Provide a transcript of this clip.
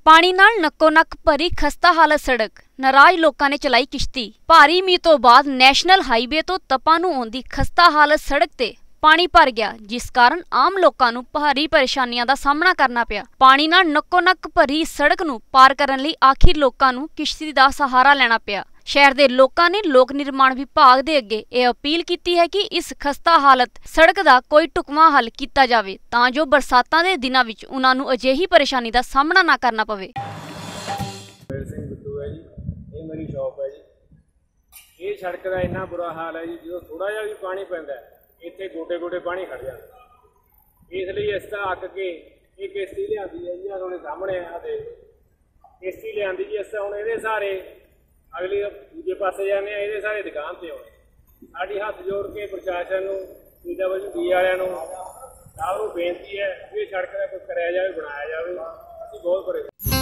पानी नाल नक्को नक भरी खस्ता हालत सड़क, नाराज लोकां ने चलाई किश्ती। भारी मींह तो बाद नैशनल हाईवे तो तपा नूं आउंदी खस्ता हालत सड़क ते पानी भर गया, जिस कारण आम लोकां नूं भारी परेशानियां दा सामना करना पिया। पानी नाल नक्को नक भरी सड़क नूं पार करन लई आखिर लोकां नूं किश्ती दा सहारा लेना पिया। शहर दे लोकां ने लोक निर्माण विभाग दे अगे यह अपील की है कि इस खस्ता हालत सड़क दा कोई ढुकवां हल किया जाए तां जो बरसातां दे दिनां विच उन्हां नूं अजिही परेशानी दा सामना ना करना पवे। मेरी शॉप है जी। ये सड़क का इन्ना बुरा हाल है जी, जो थोड़ा जिहा भी पानी पैंदा इत्थे गोटे गोटे पानी खड़ जाता। इसलिए इस तरह अक के ये किश्ती लियांदी है जी, थोड़े सामने आते किश्ती लियांदी जी। इस हुण इहदे सहारे अगली दूजे पासे जाने, ये सारे दुकान से आने। साडी हथ जोड़ के प्रशासन नूं, PWD वालियां नूं सब नूं बेनती है कि सड़क का कुछ कराया जाए, बनाया जाए। असीं बहुत परेशान।